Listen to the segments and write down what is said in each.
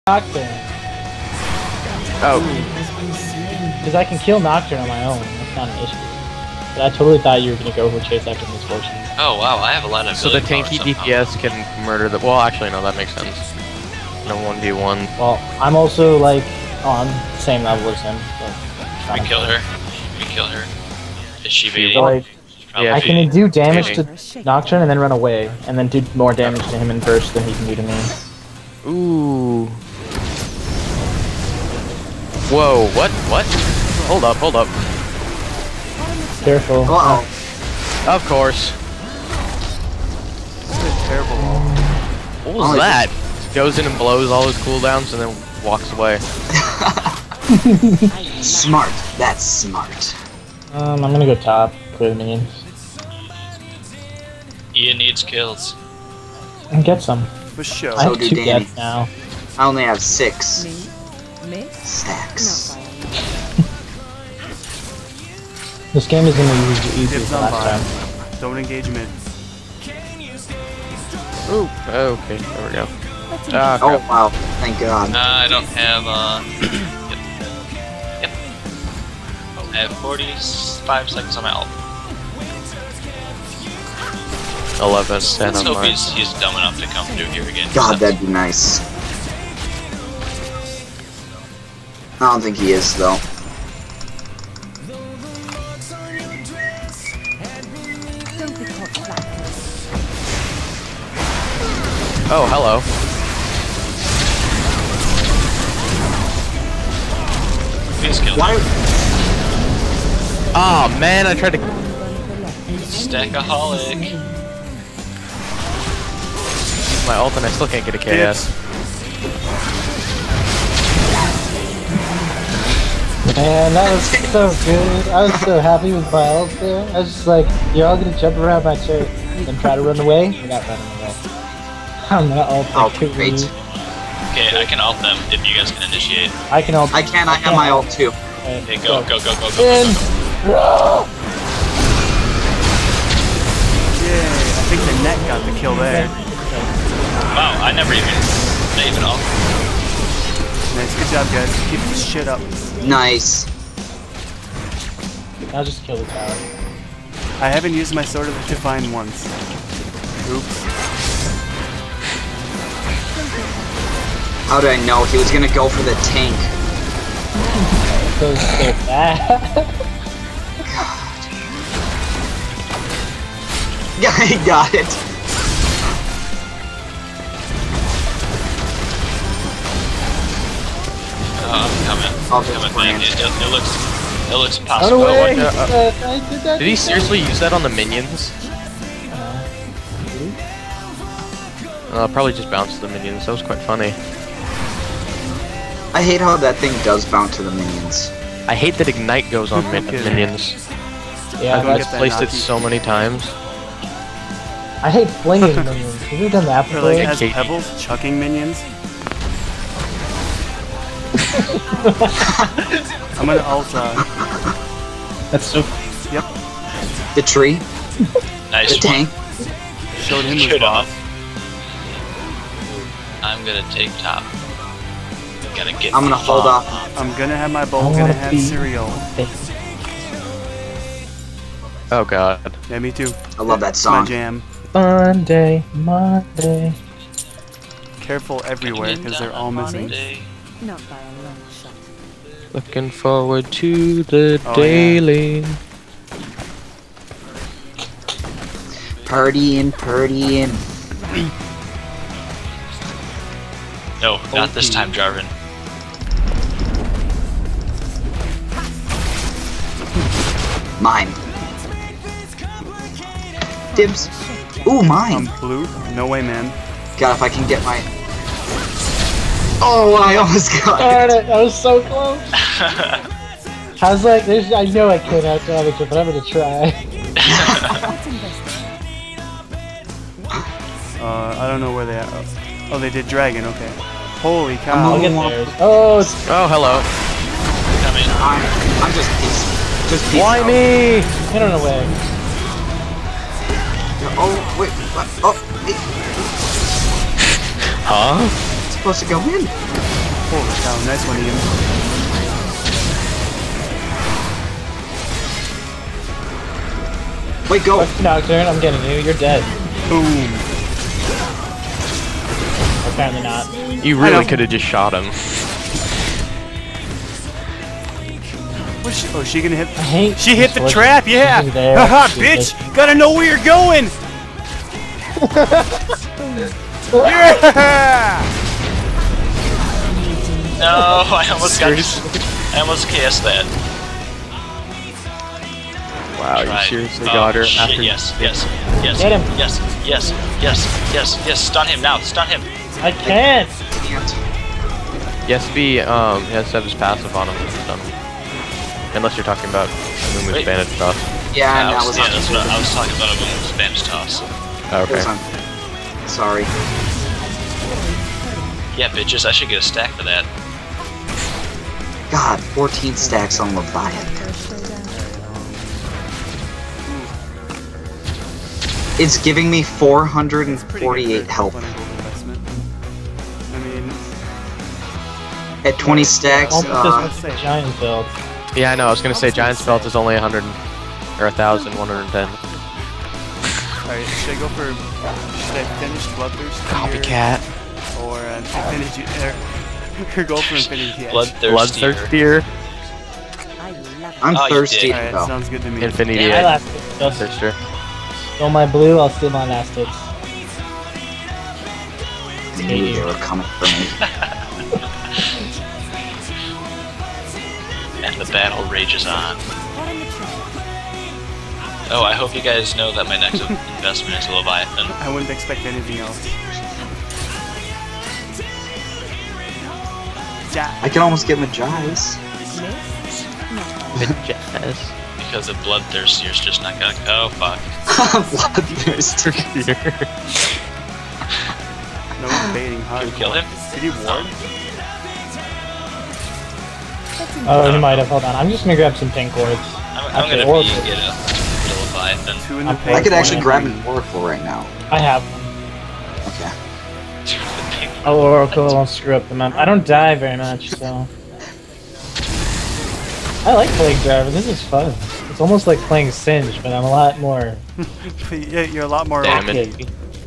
Nocturne. Oh. Because I can kill Nocturne on my own. That's not an issue. But I totally thought you were gonna go for Chase after Misfortune. Oh wow, I have a lot of. So the tanky DPS can murder the. Well, actually, no, that makes sense. No 1v1. Well, I'm also like on the same level as him. So We kill her. We kill her. Is she beating? like, Yeah, I can do damage to Nocturne and then run away, and then do more damage to him in burst than he can do to me. Ooh. Whoa, what? What? Hold up, hold up. Careful. Uh-oh. Of course. This is terrible. What was that? Goes in and blows all his cooldowns and then walks away. Smart. That's smart. I'm gonna go top, clear the minions. Ian needs kills. And get some. For sure. I have So do 2 Danny. deaths now. I only have 6 stacks. This game is gonna be easy as Dibs the on last time. Don't engage mid. Ooh. Okay, there we go. Ah, Oh crap. wow, thank God. I don't have yep. I have 45 seconds on my ult. 11, 10 Let's on hope mine. he's dumb enough to come through here again. God, that'd be nice. I don't think he is though. Oh, hello. Please kill Why? him. Oh man, I tried to. Stackaholic. Use my ult and I still can't get a KS. Man, that was so good. I was so happy with my ult there. I was just like, you're all gonna jump around my chair and try to run away. You're not running away. I'm gonna ult Oh, the two great. of you. Okay, I can ult them if you guys can initiate. I can ult. I can. I have my ult too. Okay, go, go, go, go, go, In. go, go. Yay, I think the net got the kill there. Wow, I never even ult. Nice, good job guys. Keep this shit up. Nice. I'll just kill the tower. I haven't used my Sword of the Divine once. Oops. How did I know he was gonna go for the tank? So bad. Yeah, he got it. I'm coming. I'll I'm just coming, man. branch. It looks Run possible. away! what the- I did that. Did he seriously use that on the minions? Probably just bounced the minions. That was quite funny. I hate how that thing does bounce to the minions. I hate that Ignite goes on minions. Yeah, I've Go that's, get that misplaced it Nazi. so many times. I hate flinging minions. Have you done that Or before? like as Katie. pebbles, chucking minions. I'm gonna ult That's so. yep. The tree, Nice the one. tank. Showed him his Good boss. on. I'm gonna take top. Gotta get. I'm gonna hold off. I'm gonna have my bowl, I gonna wanna have be- cereal. Oh god. Yeah, me too. I love that It's my song. jam. Monday, Monday. Careful everywhere, because they're all missing. Not by a long shot. Looking forward to the Oh, daily. Partying, partying. No, not this time, Jarvan. Mine. Dibs. Ooh, mine. Blue? No way, man. God, if I can get my. Oh, I almost got Darn it. it! I was so close. I was like, "There's." I know I can't out damage it, but I'm gonna try. I don't know where they are. Oh, they did dragon, okay. Holy I'm cow. I'll get theirs. Oh, it's Oh, hello. Coming. I'm just peace. Just peace. Why out. me? get on away. Oh, wait. What? Oh, Huh? supposed to go in. Holy cow, nice one, Ian. Wait, go. Nocturne, I'm getting you. You're dead. Boom. Apparently not. You really could have just shot him. What's she, oh, she gonna hit? I hate She hit the this trap, yeah! She's there. Haha, She's bitch! there. Gotta know where you're going! Yeah! No, I almost cast that. Wow, you Tried. seriously Oh, got her shit, after yes. Get him. Yes, stun him now, stun him. I can't. Yes, B, he has to have his passive on him. Unless you're talking about Moon's Wait. bandage toss. Yeah, and I that was on that's what I was talking about when it was Spanish toss. Oh, okay. Sorry. Yeah, bitches, I should get a stack for that. God, 14 stacks on Leviathan. It's giving me 448 health. I mean, At 20 stacks, Almost just giant build. Yeah, I know, I was gonna say Giant's Belt is only 100 or 1,110. alright, should I go for, should I finish Bloodthirst Copycat. or Infinity, or go for Infinity Edge? Bloodthirstier. I love it. I'm Oh, you thirsty. did. Alright, though. sounds good to me. Infinity I Edge. last just Thirster. steal my blue, I'll steal my last hits. I knew they were coming for me. And the battle rages on. What in the trash? Oh, I hope you guys know that my next investment is Leviathan. I wouldn't expect anything else. Yeah. I can almost get Magi's. Jazz. Because the Bloodthirstier's just not gonna go. Fuck. Bloodthirster. No debating. Can we kill him? Did he ward? Oh, you might have. Hold on. I'm just gonna grab some pink cords. I'm gonna Oracle. get a Leviathan. Two in the I'm pink, I could one actually in grab green. an Oracle right now. I have. Okay. Oh, Oracle won't screw up the map. I don't die very much, so. I like playing driver. This is fun. It's almost like playing Singe, but I'm a lot more. Yeah, you're a lot more. Damn it. Okay.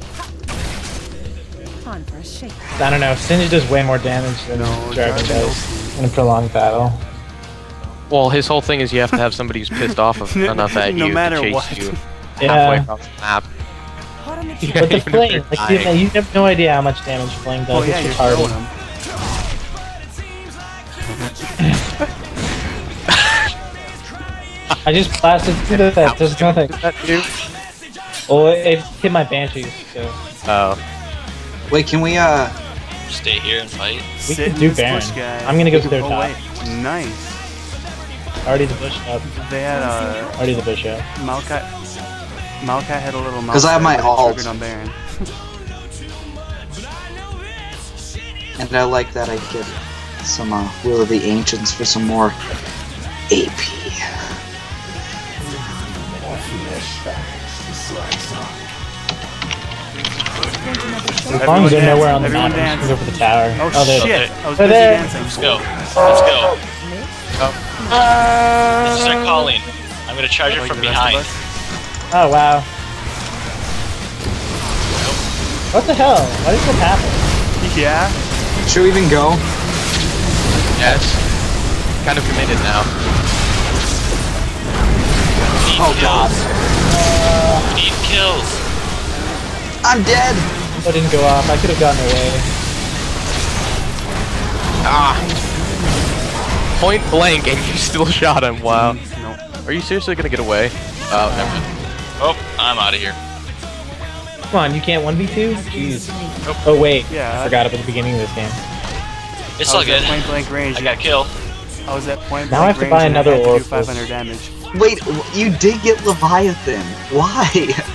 On for a shake. I don't know. Singe does way more damage than Dragon does in a prolonged battle. Well, his whole thing is you have to have somebody who's pissed off of enough at No you matter to chase what. you halfway Yeah. across the map. Hot on the Yeah, trash. But the even if flame, they're like, dying. you have no idea how much damage flame does. Oh yeah, it's you're retarded. throwing him. I just blasted through that. There's nothing. That too? Oh, it hit my banshees. So Oh. Wait, can we, Stay here and fight. we Sit can in do this Baron. bush, guys. I'm gonna go through Oh top. wait, nice. Already the bush up. They had Already the bush up. Malkai had a little mouse. 'Cause I have my that ult. triggered on Baron. and I like that I get some, Will of the Ancients for some more AP. As long as they're nowhere on the Everyone map, I'm just dance. gonna go for the tower. Oh, there. shit! I was They're busy there. dancing. Let's go. Let's go. This is our calling. I'm gonna charge it Like from the rest of behind. us. Oh wow. What the hell? Why did this happen? Yeah. Should we even go? Yes. Kind of committed now. Oh god. We need kills. I'm dead! I didn't go off. I could have gotten away. Ah! Point blank and you still shot him, wow. Nope. Are you seriously gonna get away? Oh, never mind. Oh, I'm out of here. Come on, you can't 1v2? Jeez. Oh wait, Yeah. I forgot up at the beginning of this game. It's I all was good. at point blank range. I got a kill. I was at point Now I blank have to range buy and I another had to do Oracle. 500 damage. Wait, you did get Leviathan. Why?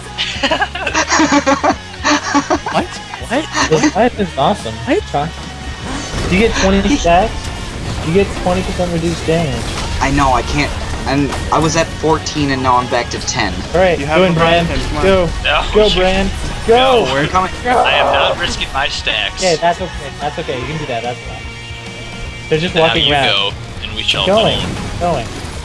What? What? Leviathan's awesome. What? You get 20 stacks, you get 20% reduced damage. I know, I can't. And I was at 14 and now I'm back to 10. Alright, You have go in, Bran. Leviathan, come on. Go. No, Go, shoot. Bran. Go! No, We're coming. I am not risking my stacks. Okay, that's okay. That's okay. You can do that. That's fine. They're just Now walking you around. go, and we shall Going. moan. Going.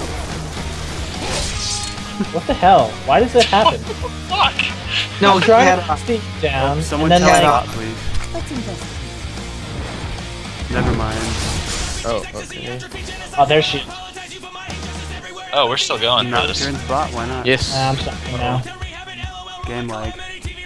What the hell? Why does that happen? Fuck! No, I'm he trying had to a, sneak down, Someone and then tell like, me, please. Let's investigate. Never mind. Oh, okay. oh, there she. Oh, we're still going for this. Nocturne's bot, why not? Yes. I'm stopping now. Game lag.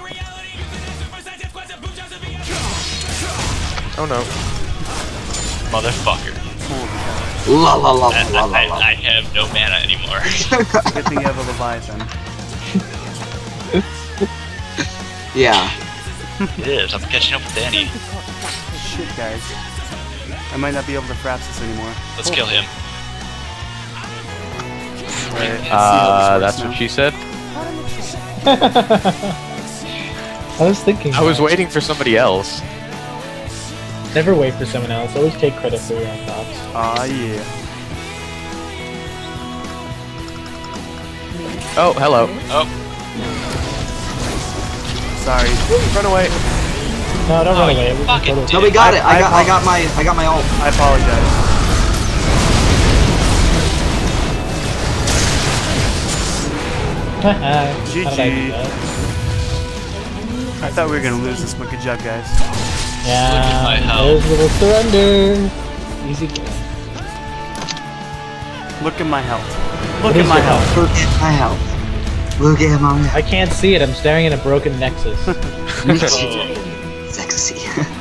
Oh no. Motherfucker. Holy cow. la la la I, la la la. I have no mana anymore. Good thing you have a Leviathan. Yeah. It is. I'm catching up with Danny. Shit, guys. I might not be able to fraps this anymore. Let's kill him. Right. That's what she said. Hot on the trail. I was thinking. I was that. waiting for somebody else. Never wait for someone else. Always take credit for your own thoughts. Aw, yeah. Oh, hello. Oh, Sorry. Run away. No, don't run you away. We can fucking totally- No, we got it. I I got my ult. I apologize. How did I do GG. that? I thought we were gonna lose this, but good job, guys. Look at my Yeah, health. there's a little surrender. Easy game. Look at my health. What Look is at my your health. Look at my health. Look at my I can't see it. I'm staring at a broken nexus. Sexy.